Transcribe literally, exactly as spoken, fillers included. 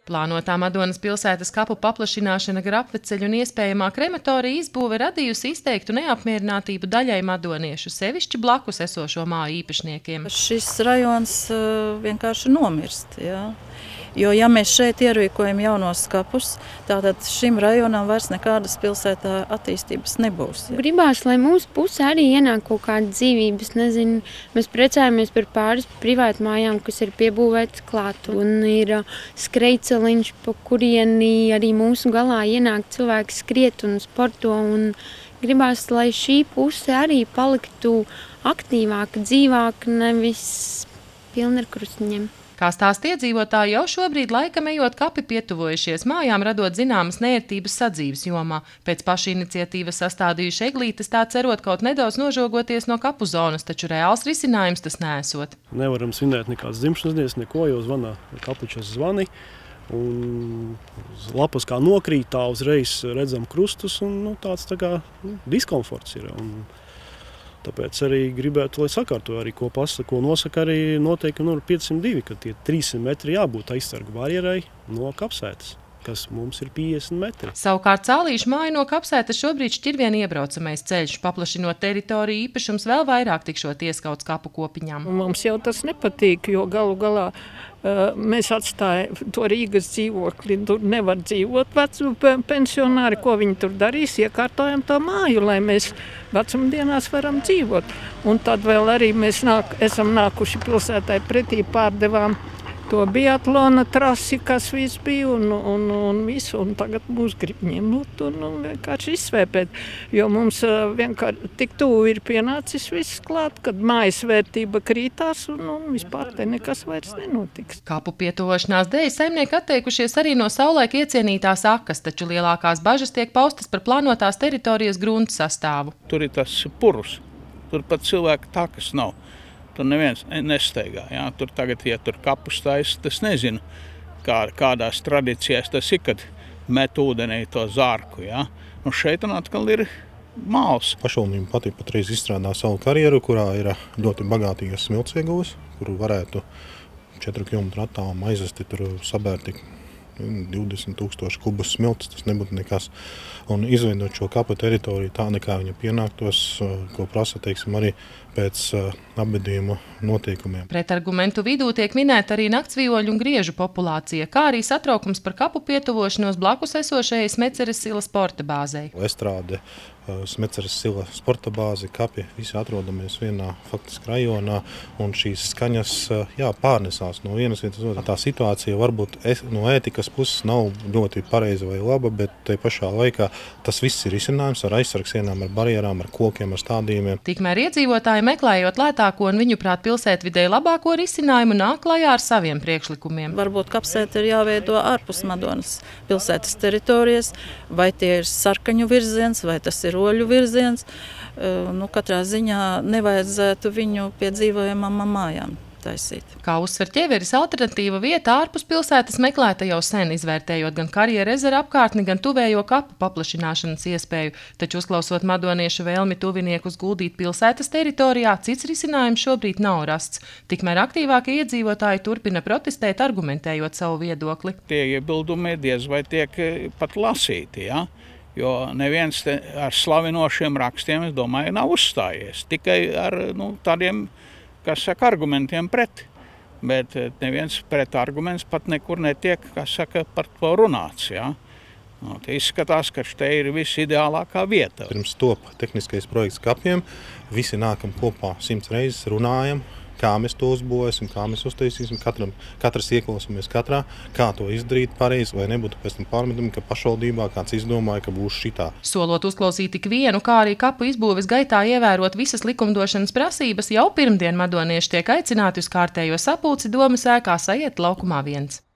Plānotā Madonas pilsētas kapu paplašināšana gar apveceļu un iespējamā krematorija izbūve radījusi izteiktu neapmierinātību daļai madoniešu, sevišķi blakus esošo māju īpašniekiem. Šis rajons uh, vienkārši nomirst, jā. Jo, ja mēs šeit ierīkojam jaunos kapus, tātad šim rajonam vairs nekādas pilsētā attīstības nebūs. Ja. Gribās, lai mūsu pusē arī ienāk kaut kāda dzīvības, nezinu, mēs precājamies par pāris privātu mājām, kas ir piebūvētas klāt, un ir skrejceliņš, pa kurieni arī mūsu galā ienāk cilvēki skriet un sporto, un gribās, lai šī puse arī paliktu aktīvāka, dzīvāka, nevis pilna ar krustiņiem. Kā stāsta iedzīvotāji, jau šobrīd laikam ejot kapi pietuvojušies mājām, radot zināmas neērtības sadzīves jomā. Pēc paša iniciatīvas sastādījuši eglītes, tā cerot kaut nedaudz nožogoties no kapu zonas, taču reāls risinājums tas neesot. Nevaram svinēt nekādas dzimšanas dienas, neko, jo zvanā kapučas zvani. Un lapas kā nokrīt, tā uzreiz redzam krustus, un nu, tāds tā kā nu, diskomforts ir. Un tāpēc arī gribētu, lai sakārto arī, ko pasaka, ko nosaka arī noteikumi numur piecsimt divi, ka tie trīssimt metri jābūt aizsargu barjerai no kapsētas, kas mums ir piecdesmit metri. Savukārt Cālīšu māju no kapsētas šobrīd šķir vien iebraucamais ceļš, paplašinot teritoriju īpašums vēl vairāk tikšot ieskauts kapu kopiņām. Mums jau tas nepatīk, jo galu galā uh, mēs atstājam to Rīgas dzīvokli, tur nevar dzīvot vecu pensionāri, ko viņi tur darīs, iekārtojam to māju, lai mēs vecumdienās varam dzīvot. Un tad vēl arī mēs nāk, esam nākuši pilsētai pretī, pārdevām to biatlona trasi, kas viss bija, un, un, un visu, un tagad mūs grib ņemt un, un vienkārši izsvēpēt, jo mums vienkārši tik tuvu ir pienācis viss klāt, kad mājas vērtība krītās, un, un vispār te nekas vairs nenotiks. Kapu pietuvošanās dēļ saimnieki atteikušies arī no savulaik iecienītās akas, taču lielākās bažas tiek paustas par plānotās teritorijas grunta sastāvu. Tur ir tas purus, tur pat cilvēka takas nav. Tur neviens nesteigā. Jā. Tur tagad, ja tur kapus taisa, tas nezinu, kā, kādās tradīcijās tas ir, kad met ūdenī to zārku. Jā. Nu šeit un atkal ir māls. Pašvaldība pati patreiz izstrādā savu karjeru, kurā ir ļoti bagātīgas smilts ieguvas, kuru varētu četru kilometru attālumu aizvesti, tur sabērti divdesmit tūkstoši kubus smilts, tas nebūtu nekas. Un izveidot šo kapu teritoriju tā, nekā viņa pienāktos, ko prasa, teiksim, arī pēc apbedījuma noteikumiem. Pretargumentu vidū tiek minēta arī naktsvijoļu un griežu populācija, kā arī satraukums par kapu pietuvošanos blakus esošajai Smeceres sila sporta bāzei. Estrāde, Smeceres sila sporta bāze, kapi, visi atrodamies vienā faktiski rajonā, un šīs skaņas jā, pārnesās no vienas vietas. Tā situācija varbūt no ētikas puses nav ļoti pareiza vai laba, bet te pašā laikā tas viss ir risinājums ar aizsargsienām, ar barjerām, ar kokiem, ar stādījumiem. Tikmēr iedzīvotāji meklējot lētāko un viņuprāt pilsētvidē labāko risinājumu nāk klajā ar saviem priekšlikumiem. Varbūt kapsēta ir jāveido ārpus Madonas pilsētas teritorijas, vai tie ir sarkaņu virziens, vai tas ir roļu virziens. Nu, katrā ziņā nevajadzētu viņu pie dzīvojamām mājām taisīt. Kā uzsver ķeveris, alternatīva vieta ārpus pilsētas meklēta jau sen, izvērtējot gan karjeru ezera apkārtni, gan tuvējo kapu paplašināšanas iespēju, taču uzklausot madoniešu vēlmi tuviniekus guldīt pilsētas teritorijā, cits risinājums šobrīd nav rasts. Tikmēr aktīvākie iedzīvotāji turpina protestēt, argumentējot savu viedokli. Tie iebildumi diez vai tiek pat lasīti, ja? Jo neviens ar slavinošiem rakstiem, es domāju, nav uzstājies. Tikai ar nu, tādiem, kas saka, argumentiem pret. Bet neviens pret arguments pat nekur netiek, kas saka, par to runāts. Ja? Nu, izskatās, ka te ir visideālākā vieta. Pirms top tehniskais projekts kapiem, visi nākam kopā simts reizes, runājam, kā mēs to uzbūvēsim, kā mēs uztaisīsim, katram, katrs ieklausāmies katrā, kā to izdarīt pareizi, lai nebūtu pēc tam pārmetumi, ka pašvaldībā kāds izdomāja, ka būs šitā. Solot uzklausīt tik vienu, kā arī kapu izbūves gaitā ievērot visas likumdošanas prasības, jau pirmdien madonieši tiek aicināti uz kārtējo sapulci Domas ēkā Sajieta laukumā viens.